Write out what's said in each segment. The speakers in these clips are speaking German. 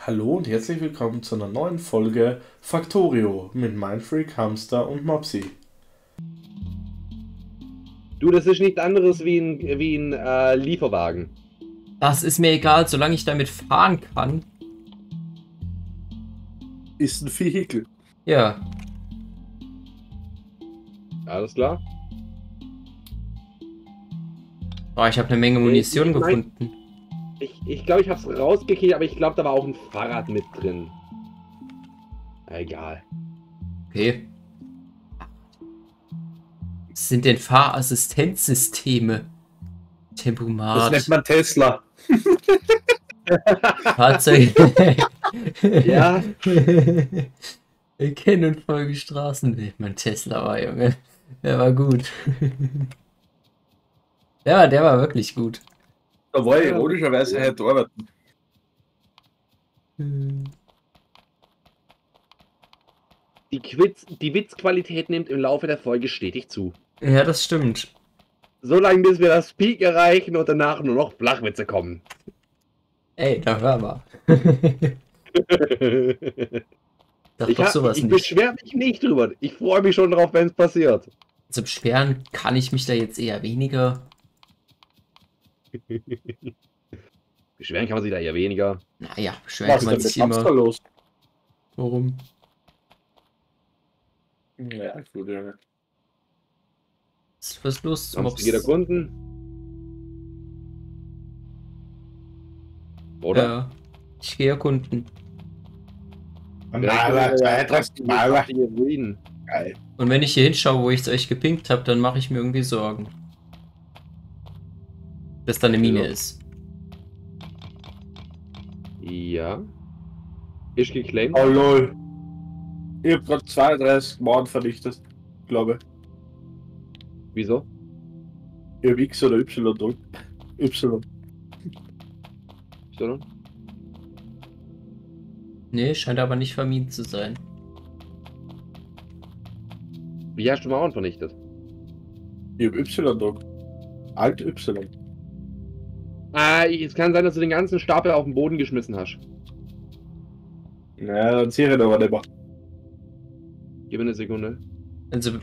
Hallo und herzlich willkommen zu einer neuen Folge Factorio mit Mindfreak, Hamster und Mopsy. Du, das ist nichts anderes wie ein Lieferwagen. Das ist mir egal, solange ich damit fahren kann. Ist ein Vehikel. Ja, Alles klar? oh, ich habe eine Menge Ich, Munition ich mein, gefunden. ich glaube, ich habe es rausgekriegt, aber ich glaube, da war auch ein Fahrrad mit drin. Egal. Okay. Was sind denn Fahrassistenzsysteme? Das nennt Tempomat, man Tesla. Fahrzeug. Ja. Erkennen und folgen Straßen. Mein Tesla war, Junge. Der war gut. Ja, der war wirklich gut. Da war ich Ja. ironischerweise heute arbeiten. Die Witzqualität nimmt im Laufe der Folge stetig zu. Ja, das stimmt. So lange, bis wir das Peak erreichen und danach nur noch Flachwitze kommen. Ey, da hör mal. Sag doch sowas Ich nicht. beschwere mich nicht drüber. Ich freue mich schon drauf, wenn es passiert. Also beschweren kann ich mich da jetzt eher weniger. Beschweren kann man sich da eher weniger. Naja, beschweren Was kann ist man denn sich mit Hamster immer. los? Warum? Ja, gut, Junge. Was ist los, Sonst Mops? jeder Kunden. Oder? Ja, ich gehe erkunden. Maler, 32 Maler. Ruinen. Geil. Und wenn ich hier hinschaue, wo ich es euch gepinkt habe, dann mache ich mir irgendwie Sorgen. Dass da eine Mine Wieso? ist. Ja. Ist geclaimed. Oh lol. Ich hab grad 32 Mauern vernichtet. Glaube. Wieso? Ich hab X oder Y gedrückt. Y. Wieso? Nee, scheint aber nicht vermint zu sein. Wie hast du Mauern vernichtet? Ich hab Y gedrückt. Alt Y. Es kann sein, dass du den ganzen Stapel auf den Boden geschmissen hast. Naja, dann sehe ich ihn aber nicht mehr. Gib mir eine Sekunde. Also.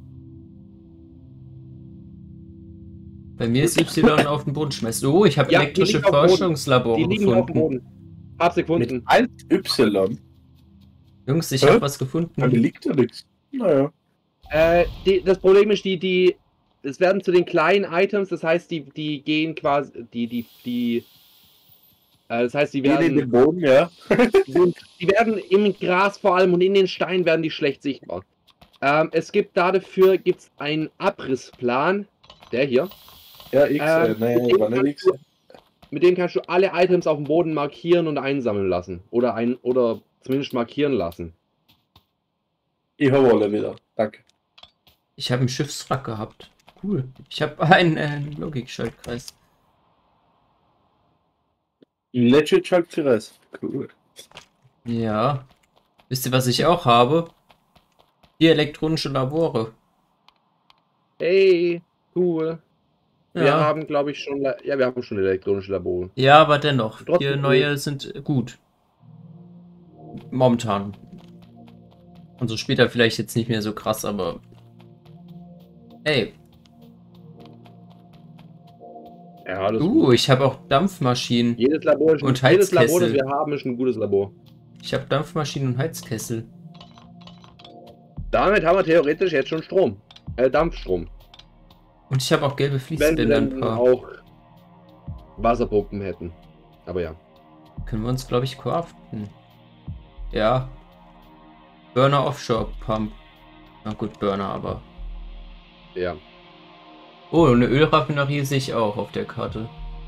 Bei mir ist Y auf den Boden schmeißen. Oh, ich habe Ja, elektrische die liegen auf dem Boden. Forschungslabore Die liegen auf dem gefunden. Boden. Hab sie Mit gefunden. Alt Y. Jungs, ich Hä? habe was Da gefunden. liegt ja nichts. Naja. Das Problem ist, es werden zu den kleinen Items, das heißt, die gehen quasi, das heißt, die Gehen in den werden, Boden, ja. die werden im Gras vor allem und in den Steinen werden die schlecht sichtbar. Es gibt dafür gibt's einen Abrissplan, der hier, Ja, X, nee, mit dem war nicht X. mit dem kannst du alle Items auf dem Boden markieren und einsammeln lassen. Oder zumindest markieren lassen. Ich habe alle wieder. Danke. Ich habe einen Schiffswrack gehabt. Cool. Ich habe einen Logikschaltkreis. Legit Schaltkreis. Cool. Ja. Wisst ihr, was ich auch habe? Die elektronische Labore. Hey, cool. Wir Ja. haben, glaube ich, wir haben schon elektronische Labore. Ja, aber dennoch. Trotzdem Hier neue sind gut. Momentan. Also später vielleicht jetzt nicht mehr so krass, aber. Ey. Ja, alles gut. Ich habe auch Dampfmaschinen. Jedes Labor, Und jedes Labor, das Heizkessel. wir haben, ist ein gutes Labor. Ich habe Dampfmaschinen und Heizkessel. Damit haben wir theoretisch jetzt schon Strom. Dampfstrom. Und ich habe auch gelbe Wenn Fließbänder wir ein dann paar. auch Wasserpumpen hätten. Aber ja. Können wir uns, glaube ich, craften. Ja. Burner Offshore Pump. Na gut, Burner, aber. Ja. Oh, eine Ölraffinerie sehe ich auch auf der Karte.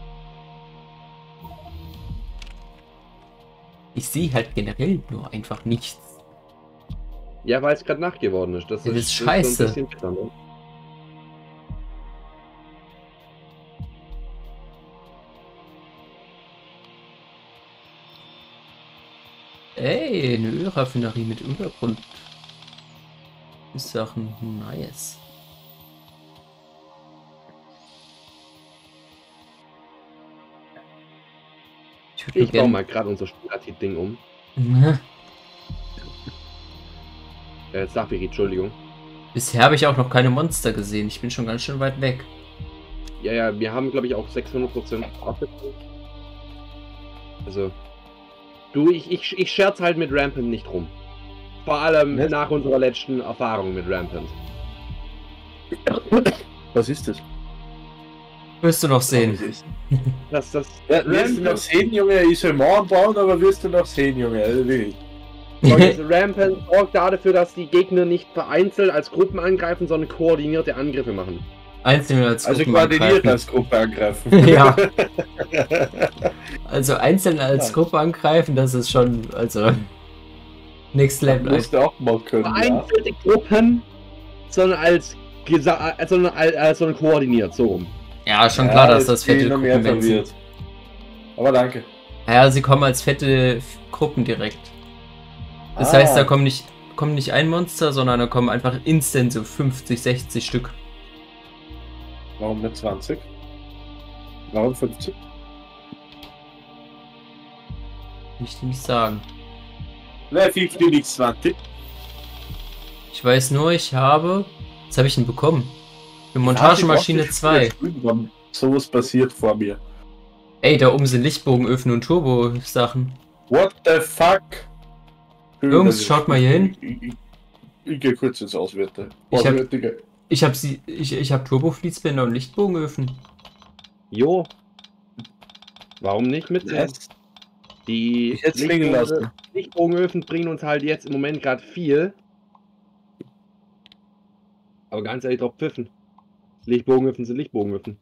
Ich sehe halt generell nur einfach nichts. Ja, weil es gerade Nacht geworden ist. Das Ja, das ist ist scheiße. so ein bisschen bitter, ne? Ey, eine Ölraffinerie mit Untergrund. Sachen, nice. Ich Ich baue mal gerade unser Spielertit-Ding um. Safiri, Entschuldigung. Bisher habe ich auch noch keine Monster gesehen. Ich bin schon ganz schön weit weg. Ja, wir haben, glaube ich, auch 600% abgezogen. Also, ich scherz halt mit Rampant nicht rum. Vor allem nach unserer letzten Erfahrung mit Rampant. Was ist das? Wirst du noch sehen. Ja, wirst du noch sehen, Junge? Ich soll morgen bauen, aber wirst du noch sehen, Junge? Also wirklich. Rampant sorgt dafür, dass die Gegner nicht vereinzelt als Gruppen angreifen, sondern koordinierte Angriffe machen. Einzeln als Gruppen also koordiniert als Gruppe angreifen. Ja. Also einzeln als Gruppe angreifen, das ist schon, also Next Level. Musst du auch mal können. Vereinzelte Gruppen, sondern sondern koordiniert, so rum. Ja, schon klar, dass das fette Gruppen wird. Aber danke. Ja, sie kommen als fette Gruppen direkt. Das heißt, da kommen nicht ein Monster, sondern da kommen einfach instant so 50, 60 Stück. Warum nicht 20? Warum 50? Will ich dir nicht sagen. Ne, 50 nicht 20. Ich weiß nur, ich habe... Was habe ich denn bekommen? Eine Montagemaschine 2. Sowas passiert vor mir. Ey, da oben sind Lichtbogenöfen und Turbo-Sachen. What the fuck? Jungs, schaut mal hier hin. Ich gehe kurz ins Auswerte. Ich hab Turbo-Fließbänder und Lichtbogenöfen. Jo. Warum nicht mit? Die Lichtbogenöfen bringen uns halt jetzt im Moment gerade viel. Aber ganz ehrlich, drauf pfiffen. Lichtbogenöfen sind Lichtbogenöfen.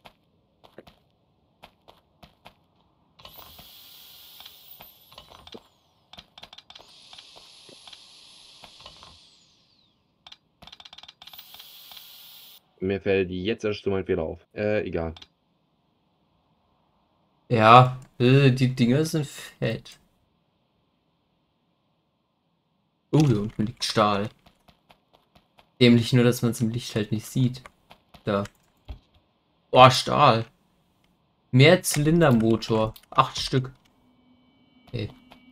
Mir fällt jetzt erst so mein Fehler auf. Egal. Ja, die Dinger sind fett. Oh, hier unten liegt Stahl. Dämlich nur, dass man es im Licht halt nicht sieht. Da. Oh, Stahl. Mehr Zylindermotor. 8 Stück. Okay.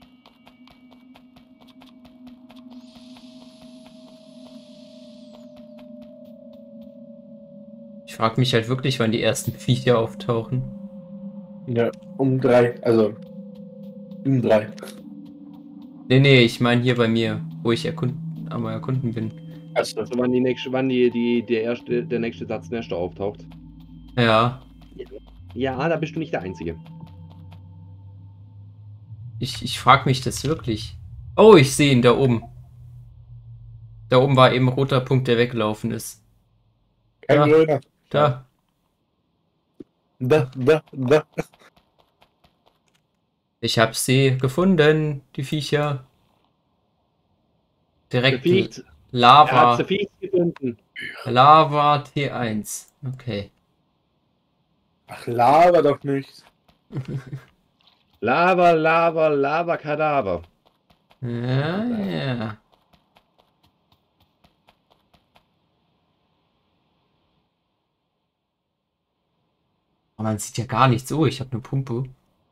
Ich frage mich halt wirklich, wann die ersten Viecher auftauchen. Ja, um 3. Also. Um 3. Nee, ich meine hier bei mir, wo ich am Erkunden bin. Also wann der nächste Satz Nester auftaucht. Ja. Ja, da bist du nicht der Einzige. Ich frage mich das wirklich. Oh, ich sehe ihn da oben. Da oben war eben ein roter Punkt, der weggelaufen ist. Kein grüner. Da. Da. Ich hab sie gefunden, die Viecher. Direkt Lava. Lava T1. Okay. Ach, Lava doch nicht. Lava, Kadaver. Ja. Aber man sieht ja gar nichts. Oh, ich habe eine Pumpe.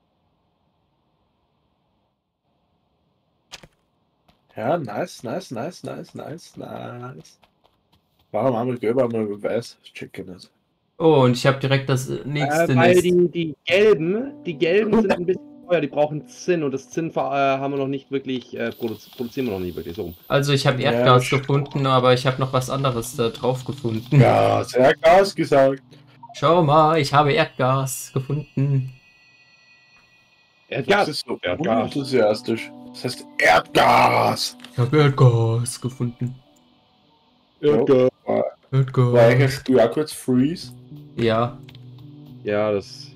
Ja, nice. Warum haben wir gelb, haben wir weiß? Checken das. Oh, und ich habe direkt das nächste. Weil die gelben sind ein bisschen teuer, die brauchen Zinn und das Zinn haben wir noch nicht wirklich, produzieren wir noch nicht wirklich so. Also ich habe Erdgas gefunden, aber ich habe noch was anderes da drauf gefunden. Ja, Erdgas gesagt. Schau mal, ich habe Erdgas gefunden. Erdgas? Das ist so enthusiastisch. Das heißt Erdgas. Ich habe Erdgas gefunden. Erdgas. Erdgas. War eigentlich ja kurz Freeze? Ja. Ja, das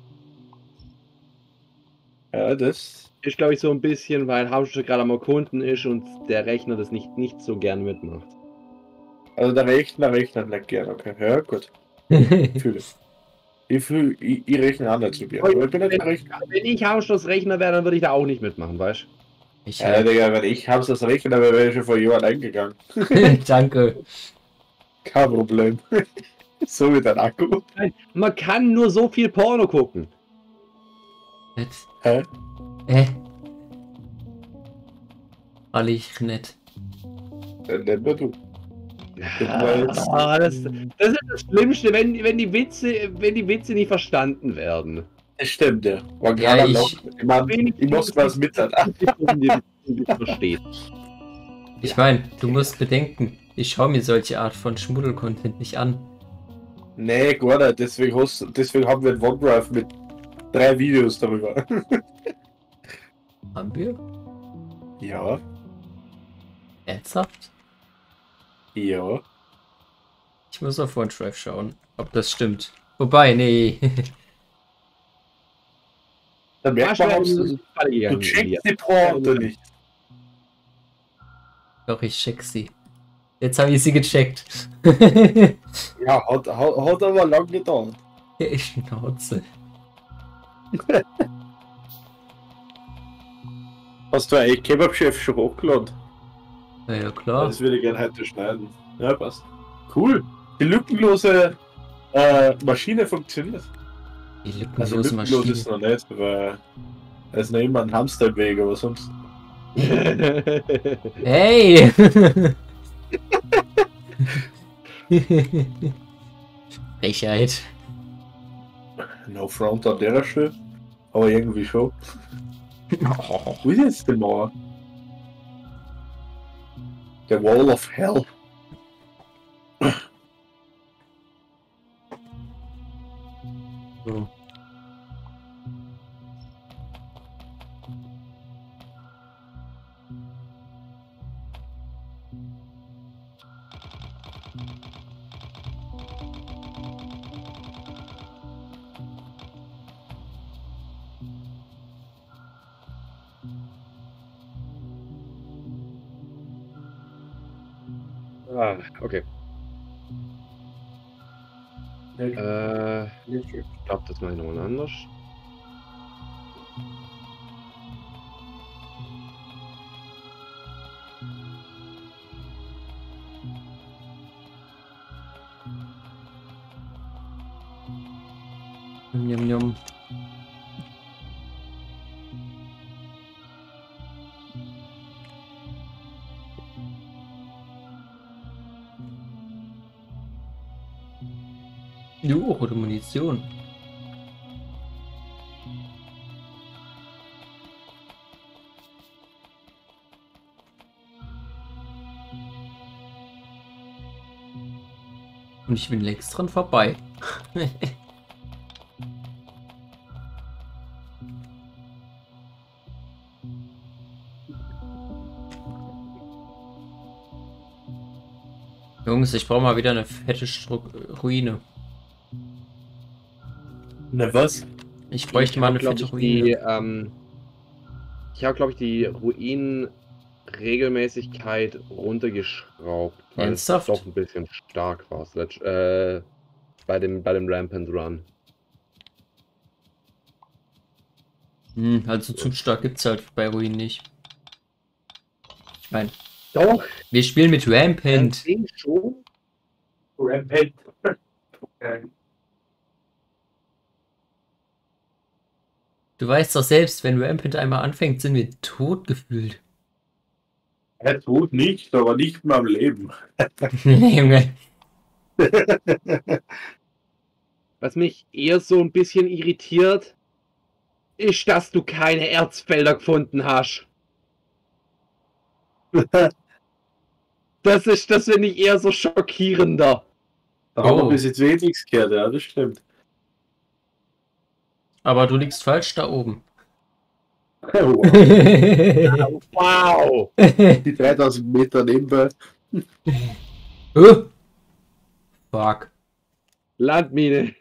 ist, glaube ich, so ein bisschen, weil Hauptstadt gerade am Erkunden ist und der Rechner das nicht so gern mitmacht. Also der Rechner nicht gern, okay. Ja, gut. Fühle. Ich rechne anders zu dir. Aber ich bin nicht der Rechner. Wenn ich Hauptstadtsrechner wäre, dann würde ich da auch nicht mitmachen, weißt du? Ja, Digga, wenn ich das Rechner wäre, wäre ich schon vor Jahren eingegangen. Danke. Kein Problem. So wie dein Akku. Man kann nur so viel Porno gucken. Jetzt. Hä? Alle ich nicht. Dann nenn mir du. Das ist das Schlimmste, wenn die Witze nicht verstanden werden. Das stimmt, ja. War Ja, gerade ich- ich muss was mit Versteht. Ich meine, du musst bedenken, ich schaue mir solche Art von Schmuddel-Content nicht an. Nee, gar nicht. Deswegen haben wir ein OneDrive mit 3 Videos darüber. Haben wir? Ja, Ernsthaft? ja. Ich muss auf OneDrive schauen, ob das stimmt. Wobei, nee. Da merkt man, du checkst die Pointe nicht. Doch, ich check sie. Jetzt habe ich sie gecheckt. Ja, hat aber lang gedauert. Schnauze. Hast du eigentlich Kebab-Chef schon hochgeladen? Na ja, klar. Das würde ich gerne heute schneiden. Ja, passt. Cool. Die lückenlose Maschine funktioniert. Die Also lückenlose lückenlos Maschine. ist noch nicht, aber da ist noch immer ein Hamster im Weg, aber sonst. Hey! Frechheit. No front an der Stelle. Aber irgendwie schon. Wo ist jetzt die Mauer? The Wall of Hell. So. Ah, okay. Ich glaube, das mache ich nochmal anders. Njam, njam. Rote Munition. Und ich bin längst dran vorbei. Jungs, ich brauche mal wieder eine fette Ruine. Ne, was? Ich bräuchte mal eine fette Ruine. Ich habe, glaube ich, die Ruinenregelmäßigkeit runtergeschraubt. Weil Ernsthaft? es doch ein bisschen stark war. Bei dem Rampant Run. Also zu stark gibt's halt bei Ruinen nicht. Nein. Doch! Wir spielen mit Rampant. Schon. Rampant. Okay. Du weißt doch selbst, wenn Rampant einmal anfängt, sind wir tot gefühlt. Er tut nicht, aber nicht mehr am Leben. Junge. Was mich eher so ein bisschen irritiert, ist, dass du keine Erzfelder gefunden hast. Das finde ich eher so schockierender. Da haben wir bis jetzt wenigstens gehört, ja, das stimmt. Aber du liegst falsch da oben. Wow! Die 3000 Meter nebenbei. Fuck. Landmine.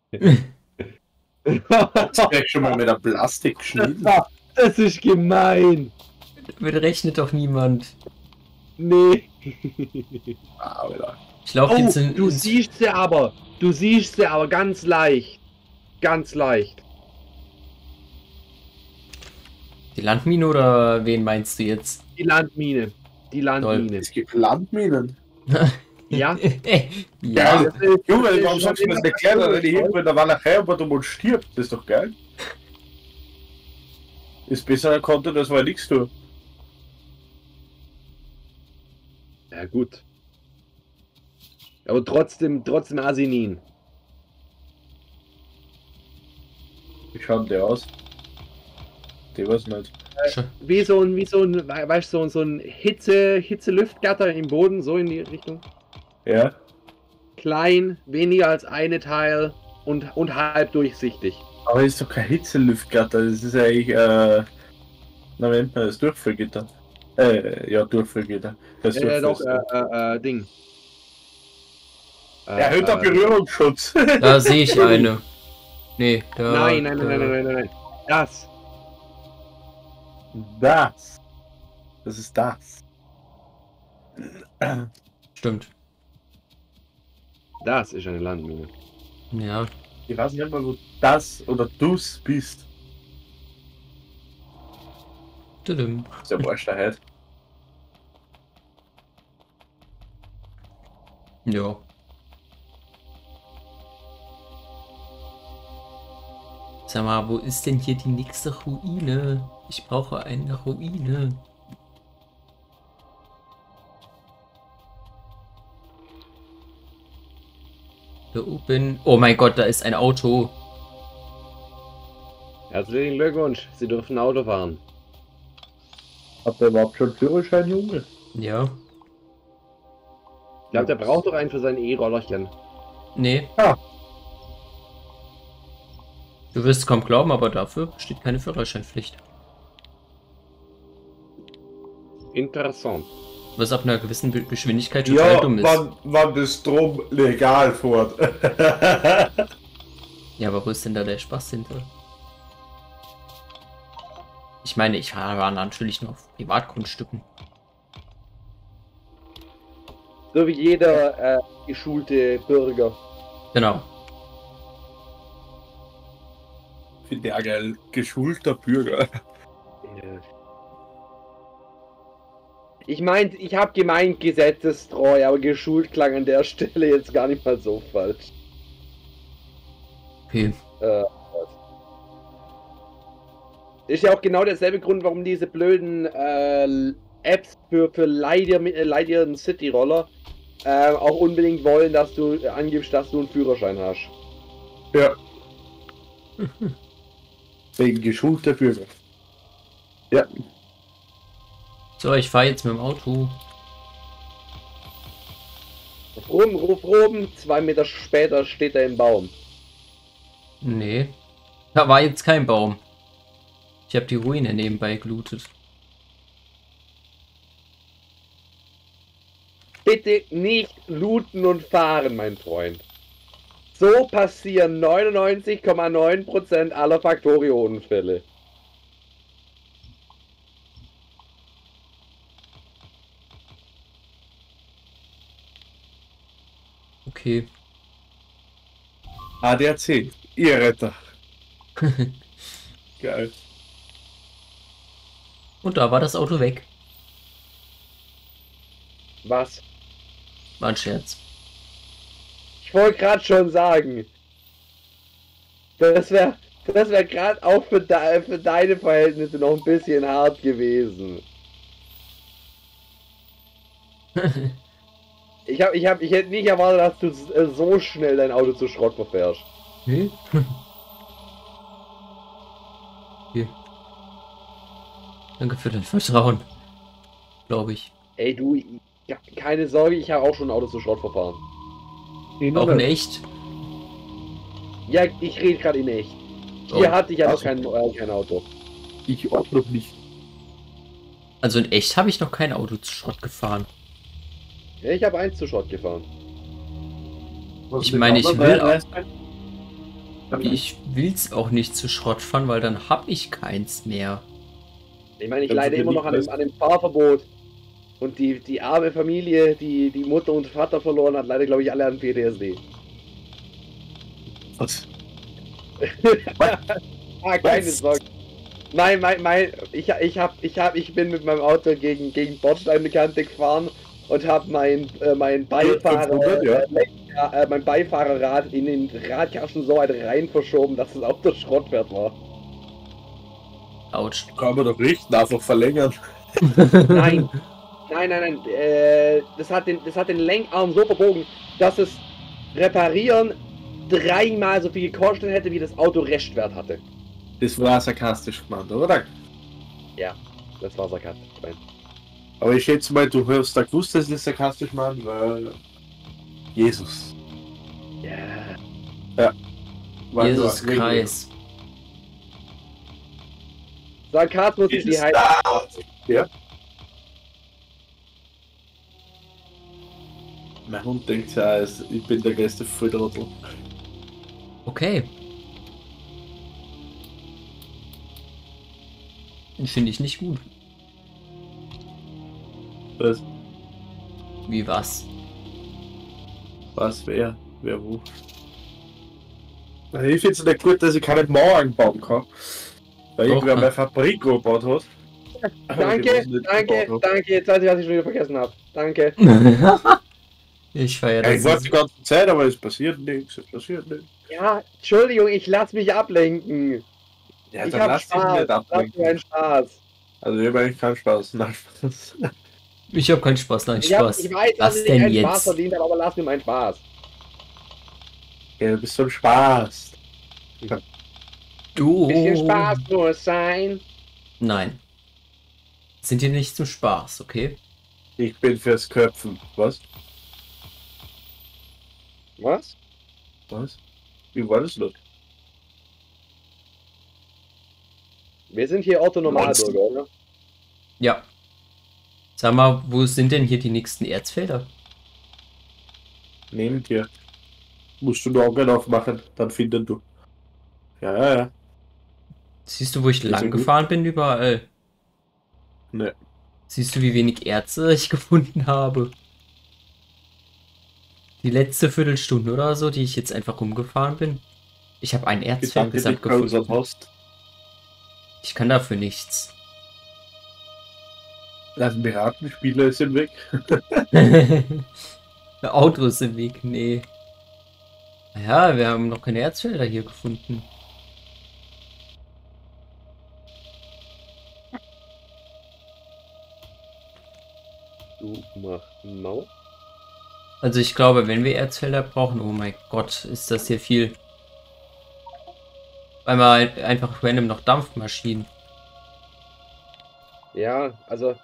Das wäre schon mal mit der Plastik geschnitten. Das ist gemein. Damit rechnet doch niemand. Nee. Alter. Ich laufe jetzt Du siehst sie aber. Du siehst sie aber ganz leicht. Ganz leicht. Die Landmine oder wen meinst du jetzt? Die Landmine. Die Landmine. Es gibt Landminen. Ja. Ja. Geil. Junge, warum sagst du mir das nicht gleich, wenn ich irgendwo in der Walachei aber du mal stirbst? Das ist doch geil. Ist besser Content, als weil nichts tue. Ja, gut. Aber trotzdem Asinin. Wie schaut der aus? Der weiß nicht. Wie so ein, weißt du, so ein Hitze-Lüftgatter im Boden, so in die Richtung. Ja? Klein, weniger als eine Teil und halb durchsichtig. Aber ist doch kein Hitzelüftgatter, das ist eigentlich, na, wie nennt man das? Durchfüllgitter. Ja, Durchfüllgitter. Das Doch, Ding. Erhöhter Berührungsschutz. Da sehe ich eine. Nee, da. Nein. Das. Das ist das. Stimmt. Das ist eine Landmine. Ja. Ich weiß nicht mal, wo das oder du's bist. Tudum. Das ist ja wurscht, der Heid. Ja. Sag mal, wo ist denn hier die nächste Ruine? Ich brauche eine Ruine. Da oben. Oh mein Gott, da ist ein Auto. Herzlichen Glückwunsch, Sie dürfen Auto fahren. Habt ihr überhaupt schon Führerschein, Junge? Ja. Ich glaube, der braucht doch einen für sein E-Rollerchen. Nee. Ah. Du wirst es kaum glauben, aber dafür besteht keine Führerscheinpflicht. Interessant. Was ab einer gewissen Geschwindigkeit total dumm ist. wann das Strom legal fährt. Ja, aber wo ist denn da der Spaß hinter? Ich meine, ich war natürlich nur auf Privatgrundstücken. So wie jeder geschulte Bürger. Genau. Finde ich geil. Geschulter Bürger. Ich meinte, ich habe gemeint gesetzestreu, aber geschult klang an der Stelle jetzt gar nicht mal so falsch. Okay. Ist ja auch genau derselbe Grund, warum diese blöden Apps für Leidern City-Roller auch unbedingt wollen, dass du angibst, dass du einen Führerschein hast. Ja. Wegen geschulter Bürger. Ja. So, ich fahre jetzt mit dem Auto. Ruf rum, 2 Meter später steht er im Baum. Nee. Da war jetzt kein Baum. Ich habe die Ruine nebenbei gelootet. Bitte nicht looten und fahren, mein Freund. So passieren 99,9% aller Factorio-Unfälle. Okay. ADAC, ihr Retter. Geil. Und da war das Auto weg. Was? War ein Scherz. Ich wollte gerade schon sagen. Das wäre gerade auch für deine Verhältnisse noch ein bisschen hart gewesen. Ich hätte nicht erwartet, dass du so schnell dein Auto zu Schrott verfährst. Nee? Okay. Danke für dein Vertrauen. Glaube ich. Ey du, keine Sorge, ich habe auch schon ein Auto zu Schrott verfahren. Auch in echt? Ja, ich rede gerade in echt. Hier hatte ich ja noch kein Auto. Ich auch noch nicht. Also in echt habe ich noch kein Auto zu Schrott gefahren. Ja, ich habe eins zu Schrott gefahren. Ich meine, ich will's auch nicht zu Schrott fahren, weil dann habe ich keins mehr. Ich meine, ich leide immer noch an dem Fahrverbot. Und die arme Familie, die Mutter und Vater verloren hat, leider glaube ich alle an PTSD. Was? Keine Sorge. Nein, ich bin mit meinem Auto gegen Bordsteinkante gefahren und habe mein Beifahrerrad in den Radkasten so weit rein verschoben, dass das Auto Schrottwert war. Autsch. Kann man doch richten, einfach verlängern. Nein. Nein. Das hat den Lenkarm so verbogen, dass es reparieren 3-mal so viel gekostet hätte, wie das Auto Restwert hatte. Das war sarkastisch gemeint, oder? Ja, das war sarkastisch. Aber ich schätze mal, du hast da gewusst, dass das sarkastisch meint, weil Jesus. Ja. Ja. Weil Jesus du- Christ. Sarkasmus ist die Jesus. Heimat. Ja. Mein Hund denkt ja, ich bin der größte Volltrottel. Okay. Finde ich nicht gut. Was? Wie was? Was? Wer? Wer wo? Ich finde es nicht gut, dass ich keine Mauern bauen kann. Weil Doch, irgendwer ne? meine Fabrik gebaut hat. Danke. Jetzt weiß ich, was ich schon wieder vergessen habe. Danke. Ich feiere Ja, ich das. warte die ganze Zeit, aber es passiert nichts. Ja, Entschuldigung, ich lass mich ablenken. Ja, Ich dann hab lass dich Spaß. nicht Lass mir ablenken. einen Spaß. Also ich habe eigentlich keinen Spaß. Nein, Spaß. Ich habe keinen Spaß, nein, Ich Spaß. weiß, dass Was ich denn einen Spaß jetzt? verdient habe, aber lass mir meinen Spaß. Ja, du bist so ein Spaß. Du. Bisschen Spaß muss sein. Nein. Sind hier nicht zum Spaß, okay? Ich bin fürs Köpfen. Was? Was? Was? Wie war das noch? Wir sind hier Otto-Normalbürger, oder? Ja. Sag mal, wo sind denn hier die nächsten Erzfelder? Neben dir. Musst du nur Augen aufmachen, dann finden du. Ja. Siehst du, wo ich Geht's lang dir gut? gefahren bin? Überall. Ne. Siehst du, wie wenig Erze ich gefunden habe? Die letzte Viertelstunde oder so, die ich jetzt einfach rumgefahren bin. Ich habe ein Erzfeld Gedanke, gesamt die bei unserem gefunden. Host. Ich kann dafür nichts. Also Piratenspieler sind weg. Autos im Weg, nee. Ja, wir haben noch keine Erzfelder hier gefunden. Du mach Maus. Also ich glaube, wenn wir Erzfelder brauchen, oh mein Gott, ist das hier viel. Einmal einfach random noch Dampfmaschinen. Ja, also.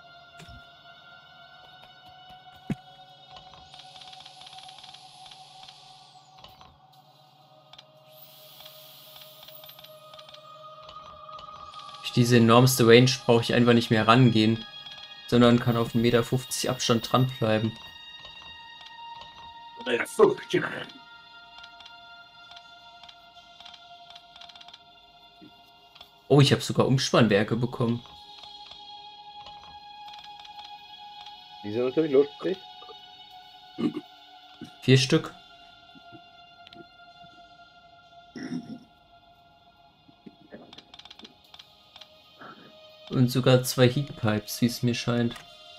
Durch diese enormste Range brauche ich einfach nicht mehr rangehen, sondern kann auf 1,50 Meter Abstand dranbleiben. Oh, ich habe sogar Umspannwerke bekommen. Die sind natürlich lustig. 4 Stück. Und sogar 2 Heatpipes, wie es mir scheint.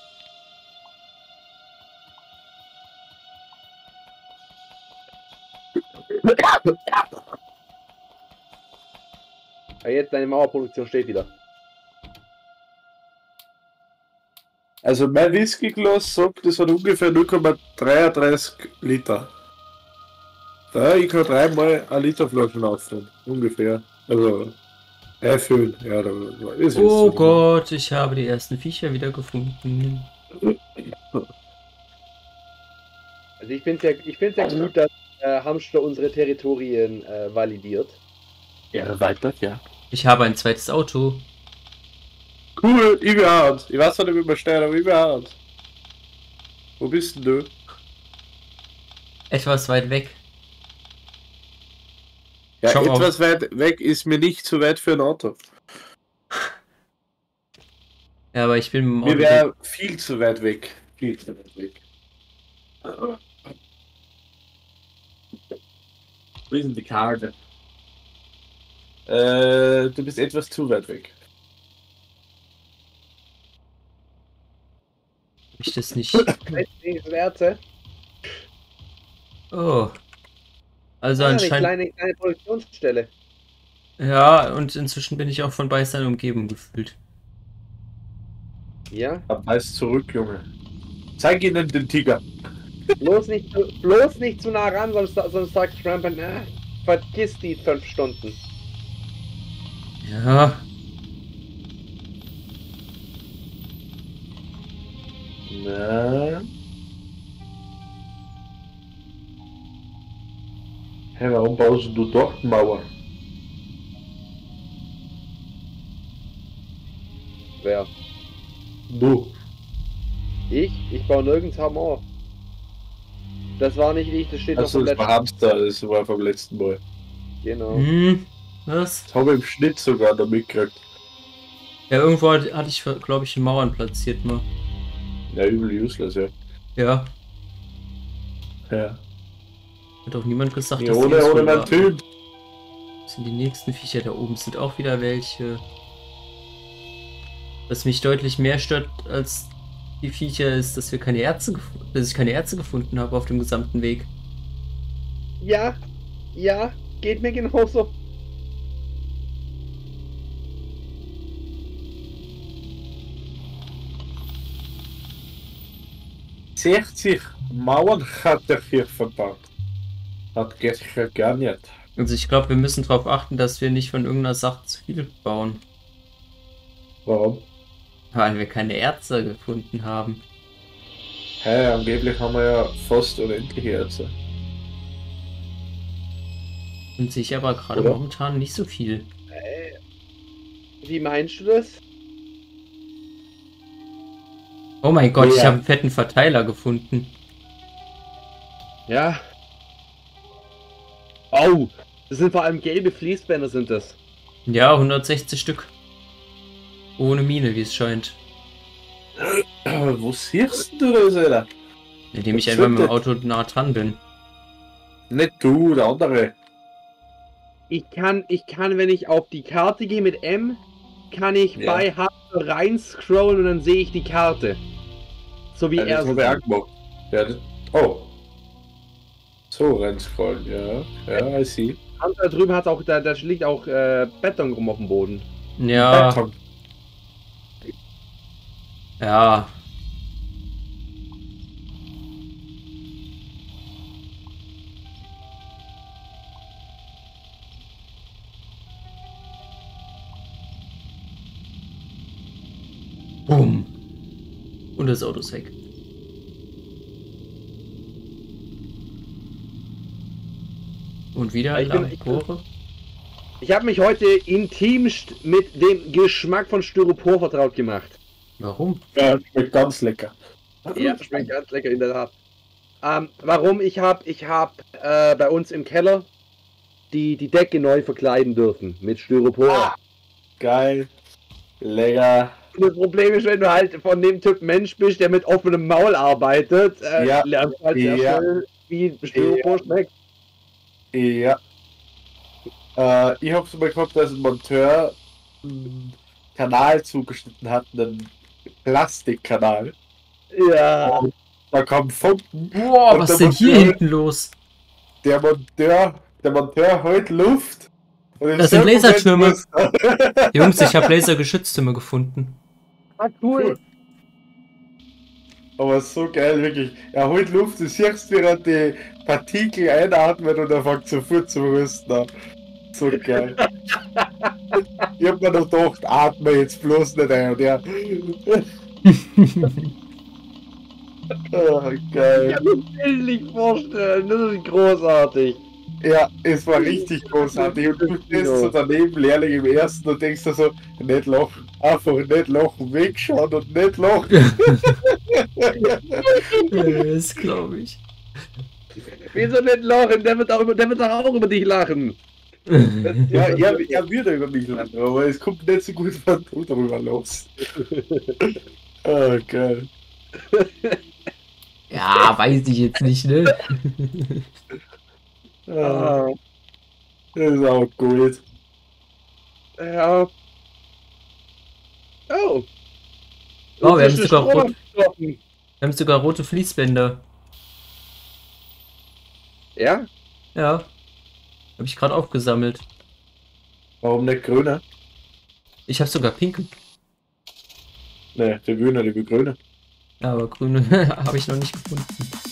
Ja, jetzt deine Mauerproduktion steht wieder. Also mein Whiskyglas sagt, das hat ungefähr 0,33 Liter. Da, ich kann 3-mal 1 Liter Flaschen auffüllen. Ungefähr. Also, erfüllen. Ja, da ist es. Oh Gott, ich habe die ersten Viecher wieder gefunden. Also ich finde es ja gut, dass Hamster unsere Territorien validiert. Ja, weiter, ja. Ich habe ein zweites Auto. Cool, ich bin hart. Ich weiß nicht, wie man steuert, aber ich bin hart. Wo bist denn du? Etwas weit weg. Ja, Schau auf. etwas weit weg ist mir nicht zu weit für ein Auto. Ja, aber ich bin mit dem Mir Auto. wäre viel zu weit weg. Viel zu weit weg. Wo ist denn die Karte? Du bist etwas zu weit weg. Ich das nicht. Werte. Oh. Also Eine anscheinend. kleine Produktionsstelle. Ja, und inzwischen bin ich auch von Beißern umgeben gefühlt. Ja? Dann beiß zurück, Junge. Zeig ihnen den Tiger. Bloß nicht zu nah ran, sonst sagt Rampant, vergiss die 5 Stunden. Ja, Na? Hä, warum baust du dort Mauer? Wer? Du. Ich baue nirgends Hammer. Das war nicht ich, das steht noch Also vom das war letzten. Hamster, das war vom letzten Mal. Genau. was? Das habe ich im Schnitt sogar da mitgekriegt. Ja, irgendwo hatte ich, glaube ich, die Mauern platziert mal. Ja, übel useless, ja. Ja, Ja. hat auch niemand gesagt, Nee, dass die ohne useful mein waren. Typ. Das sind die nächsten Viecher, da oben sind auch wieder welche. Was mich deutlich mehr stört als die Viecher ist, dass wir keine Ärzte, dass ich keine Ärzte gefunden habe auf dem gesamten Weg. Ja, geht mir genauso. »60 Mauern hat er hier verbaut. Das geht ja gar nicht. Also ich glaube, wir müssen darauf achten, dass wir nicht von irgendeiner Sache zu viel bauen. Warum? Weil wir keine Ärzte gefunden haben. Hä, angeblich haben wir ja fast unendliche Ärzte. Und sehe ich aber gerade Oder? momentan nicht so viel. Wie meinst du das? Oh mein Gott, ich Ja. habe einen fetten Verteiler gefunden. Ja. Au! Das sind vor allem gelbe Fließbänder, sind das. Ja, 160 Stück. Ohne Mine, wie es scheint. Wo siehst du das, Alter? Indem ich Was einfach mit dem sind Auto nah dran bin. Nicht du, der andere. Ich kann, wenn ich auf die Karte gehe mit M, kann ich Ja. bei Hub rein scrollen und dann sehe ich die Karte. So wie Ja, er das sie habe ich auch sieht. gemacht. Ja, das... Oh. So reinscrollen, ja. Ja, I see. Und da drüben hat auch, da liegt auch Beton rum auf dem Boden. Ja, Beton. ja. Bumm. Und das Auto ist weg. Und wieder Ich bin- Labore. Ich habe mich heute intimst mit dem Geschmack von Styropor vertraut gemacht. Warum? Ja, schmeckt ganz lecker. Ja, schmeckt ganz lecker in der Tat. Warum? Ich hab bei uns im Keller die Decke neu verkleiden dürfen mit Styropor. Ah. Geil. Lecker. Und das Problem ist, wenn du halt von dem Typ Mensch bist, der mit offenem Maul arbeitet, Ja. lernst du halt sehr Ja. schnell, wie Styropor schmeckt. Ja. Ich hab's mal gehabt, dass ein Monteur einen Kanal zugeschnitten hat, einen Plastikkanal. Ja. Da kam Funken. Boah, Und was der ist denn hier Monteur- hinten los? Der Monteur holt Luft. Und im Das sind selben Moment Lasertürme. muss er- Jungs, ich habe Lasergeschütztürme gefunden. Ah, cool. Aber so geil, wirklich. Er holt Luft, du siehst, wie er die Partikel einatmet und er fängt sofort zu rüsten an. So geil. Ich hab mir noch gedacht, atme jetzt bloß nicht ein. Und er. Oh, Ich geil. kann mir bildlich vorstellen, das ist großartig. Ja, es war richtig großartig. Und du stehst so daneben, Lehrling im ersten, und denkst dir so, nicht lachen. Einfach nicht lachen, wegschauen und nicht lachen. Das glaube ich. Wieso nicht lachen? Der wird doch auch über dich lachen. Ja, er würde über mich lachen, aber es kommt nicht so gut, wenn du darüber lachst. Oh, geil. Ja, weiß ich jetzt nicht, ne? Ah, das ist auch gut. Ja. Oh. Oh, wir haben Zwischen sogar Strom rot. getroffen. Wir haben sogar rote Fließbänder. Ja? Ja. Habe ich gerade aufgesammelt. Warum nicht grüne? Ich habe sogar pinke. Ne, die grüne. Ja, aber grüne habe ich noch nicht gefunden.